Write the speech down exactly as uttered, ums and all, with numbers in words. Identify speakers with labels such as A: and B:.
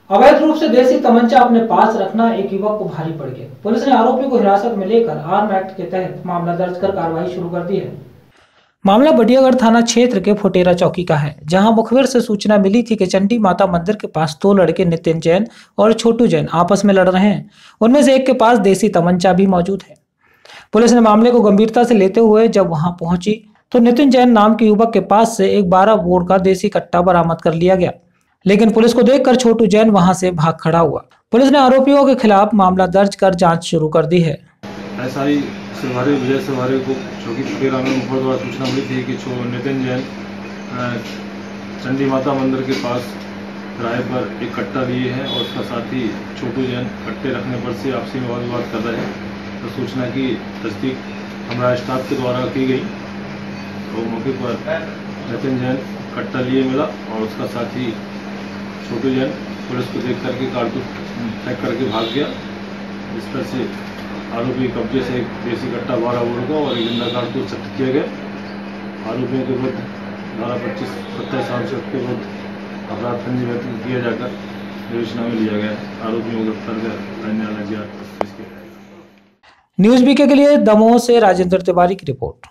A: अवैध रूप से देसी तमंचा अपने पास रखना एक युवक को भारी पड़ गया। पुलिस ने आरोपी को हिरासत में लेकर आर्म एक्ट के तहत मामला दर्ज कर कार्रवाई शुरू कर दी है। मामला बडियागढ़ थाना क्षेत्र के फुटेरा चौकी का है, जहां मुखबिर से सूचना मिली थी कि चंडी माता मंदिर के पास दो लड़के नितिन जैन और छोटू जैन आपस में लड़ रहे हैं। उनमें से एक के पास देसी तमंचा भी मौजूद है। पुलिस ने मामले को गंभीरता से लेते हुए जब वहां पहुंची तो नितिन जैन नाम के युवक के पास से एक बारह बोर का देसी कट्टा बरामद कर लिया गया, लेकिन पुलिस को देखकर छोटू जैन वहां से भाग खड़ा हुआ। पुलिस ने आरोपियों के खिलाफ मामला दर्ज कर जांच शुरू कर दी है।
B: सवारी विजय सवारी को चौकी फुटेरा में मुखबिर द्वारा सूचना मिली थी कि छो नितिन जैन चंडी माता मंदिर के पास किराए पर एक कट्टा लिए हैं और उसका साथी छोटू जैन कट्टे रखने पर से आपसी में वाद विवाद कर रहे हैं। तो सूचना की तस्दीक हमारा स्टाफ के द्वारा की गई तो मौके पर नितिन जैन कट्टा लिए मिला और उसका साथी छोटू जैन पुलिस को देख करके कारतूस फेंक करके भाग गया। इस तरह से आरोपी कब्जे से एक देसी कट्टा बारह बोर का और एक जिंदा कारतूस जब्त किया गया। आरोपियों के विरुद्ध धारा पच्चीस सत्ताईस आंसठ के विरुद्ध अपराध पंजीबद्ध किया जाकर विवेचना में लिया गया। आरोपियों को गिरफ्तार कर न्यायालय जिया। न्यूज़ बीके के लिए दमोह से राजेंद्र तिवारी की रिपोर्ट।